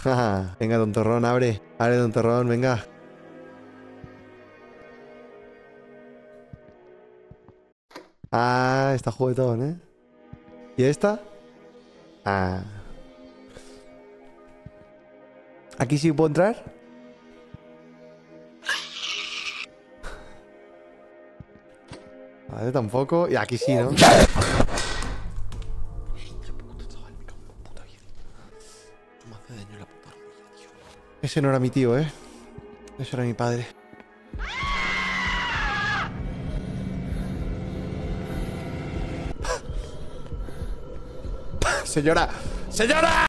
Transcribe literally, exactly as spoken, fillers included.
Venga, tontorrón, abre. Abre, tontorrón, venga. Ah, está juguetón, ¿eh? ¿Y esta? Ah. ¿Aquí sí puedo entrar? Vale, tampoco. Y aquí sí, ¿no? Ese no era mi tío, ¿eh? Ese era mi padre. Señora. ¡Señora!